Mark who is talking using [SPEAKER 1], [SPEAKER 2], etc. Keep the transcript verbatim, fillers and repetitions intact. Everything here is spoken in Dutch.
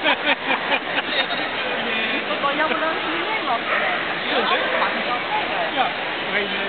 [SPEAKER 1] is toch wel jammer dat het in Nederland is.
[SPEAKER 2] Ja, maar je